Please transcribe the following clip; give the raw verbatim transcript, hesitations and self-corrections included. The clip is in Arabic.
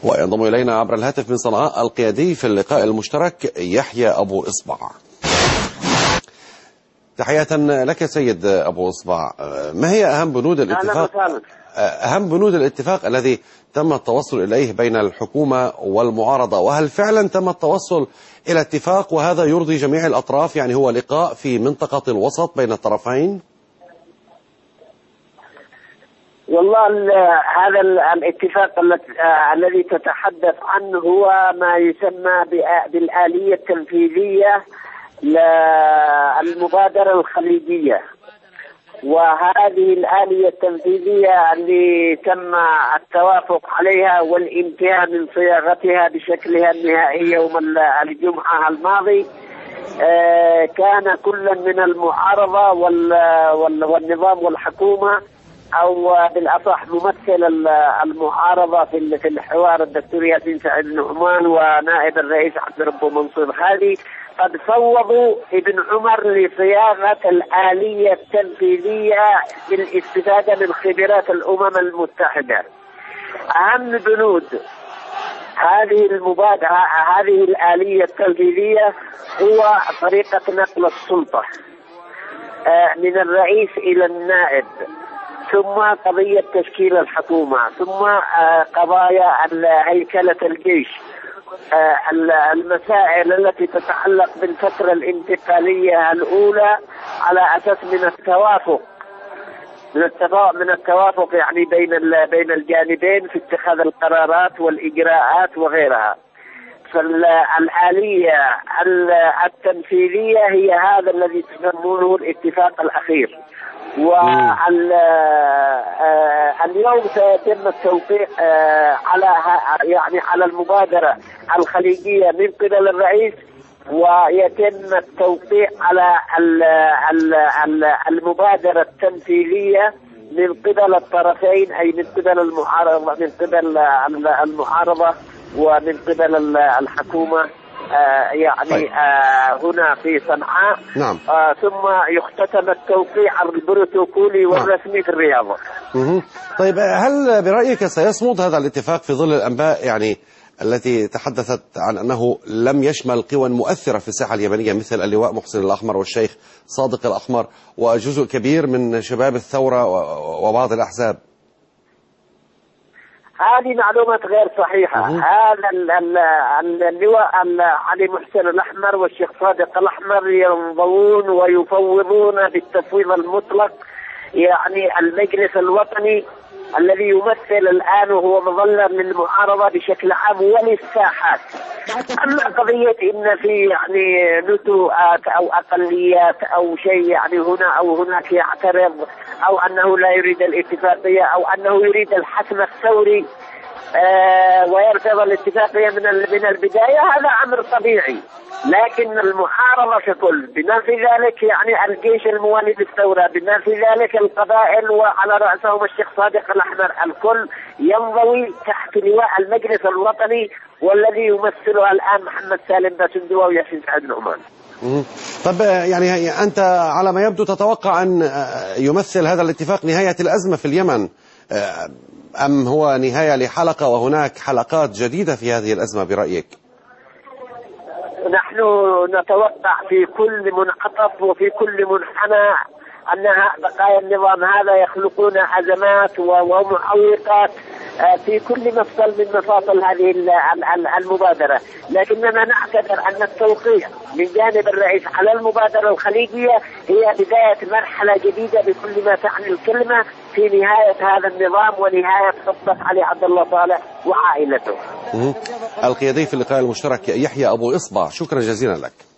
وينضم إلينا عبر الهاتف من صنعاء القيادي في اللقاء المشترك يحيى أبو إصبع. تحية لك سيد أبو إصبع، ما هي أهم بنود الاتفاق أهم بنود الاتفاق الذي تم التوصل إليه بين الحكومة والمعارضة، وهل فعلا تم التوصل إلى اتفاق وهذا يرضي جميع الأطراف، يعني هو لقاء في منطقة الوسط بين الطرفين؟ والله هذا الاتفاق الذي تتحدث عنه هو ما يسمى بالآلية التنفيذية للمبادرة الخليجية، وهذه الآلية التنفيذية اللي تم التوافق عليها والانتهاء من صياغتها بشكلها النهائي يوم الجمعة الماضي، كان كل من المعارضة والنظام والحكومة، أو بالأصح ممثل المعارضة في الحوار الدكتور ياسين سعيد النعمان ونائب الرئيس عبد ربه منصور هادي، قد فوضوا ابن عمر لصياغة الآلية التنفيذية بالاستفادة من خبرات الأمم المتحدة. أهم بنود هذه المبادرة هذه الآلية التنفيذية هو طريقة نقل السلطة من الرئيس إلى النائب، ثم قضية تشكيل الحكومة، ثم قضايا هيكلة الجيش، المسائل التي تتعلق بالفترة الانتقالية الأولى على أساس من التوافق من التوافق من التوافق يعني بين بين الجانبين في اتخاذ القرارات والإجراءات وغيرها. فالآلية التنفيذية هي هذا الذي تسمونه الاتفاق الأخير. واليوم سيتم التوقيع على يعني على المبادرة الخليجية من قبل الرئيس، ويتم التوقيع على المبادرة التنفيذية من قبل الطرفين، أي من قبل المعارضة من قبل المعارضة ومن قبل الحكومة، آه يعني طيب. آه هنا في صنعاء. نعم. آه ثم يختتم التوقيع البروتوكولي والرسمي نعم. في الرياض. طيب، هل برأيك سيصمد هذا الاتفاق في ظل الأنباء يعني التي تحدثت عن أنه لم يشمل قوى مؤثرة في الساحة اليمنية مثل اللواء محسن الأحمر والشيخ صادق الأحمر وجزء كبير من شباب الثورة وبعض الأحزاب؟ هذه معلومات غير صحيحة. هذا اللواء علي محسن الأحمر والشيخ صادق الأحمر ينضوون ويفوضون بالتفويض المطلق يعني المجلس الوطني الذي يمثل الآن وهو مظلة للمعارضة بشكل عام وللساحات. أما قضية إن في يعني نتوءات أو أقليات أو شيء يعني هنا أو هناك يعترض، أو أنه لا يريد الاتفاقية، أو أنه يريد الحسم الثوري آه ويرفض الاتفاقية من من البداية، هذا أمر طبيعي. لكن المعارضة ككل بما في ذلك يعني الجيش الموالي للثورة، بما في ذلك القبائل وعلى رأسهم الشيخ صادق الأحمر، الكل ينضوي تحت لواء المجلس الوطني والذي يمثلها الآن محمد سالم باسندوة وياسين سعيد النعمان. طب يعني أنت على ما يبدو تتوقع أن يمثل هذا الاتفاق نهاية الأزمة في اليمن، أم هو نهاية لحلقة وهناك حلقات جديدة في هذه الأزمة برأيك؟ نحن نتوقع في كل منعطف وفي كل منحنى أن بقايا النظام هذا يخلقون أزمات ومعوقات في كل مفصل من مفاصل هذه المبادرة، لكننا نعتبر أن التوقيع من جانب الرئيس على المبادرة الخليجية هي بداية مرحلة جديدة بكل ما تعني الكلمة في نهاية هذا النظام ونهاية خطة علي عبد الله صالح وعائلته. القيادي في اللقاء المشترك يحيى أبو إصبع، شكرا جزيلا لك.